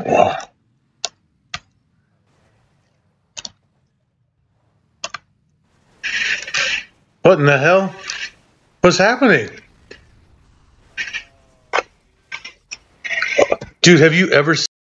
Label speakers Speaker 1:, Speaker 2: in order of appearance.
Speaker 1: What in the hell? What's happening? Dude, have you ever